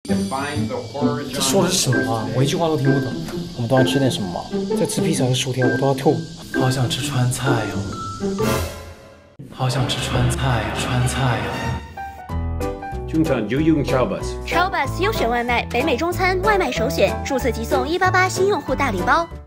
这说的是什么啊？我一句话都听不懂。我们都要吃点什么吗？在吃披萨和薯条，我都要吐。好想吃川菜哦！好想吃川菜，川菜哦！ 中餐就用 Chowbus。 Chowbus 优选外卖，北美中餐外卖首选，注册即送188新用户大礼包。